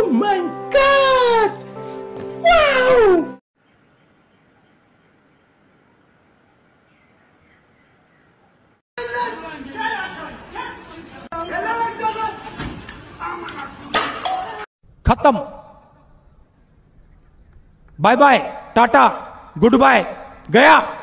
my God! Wow! खत्म। Bye bye, tata, good bye, गया।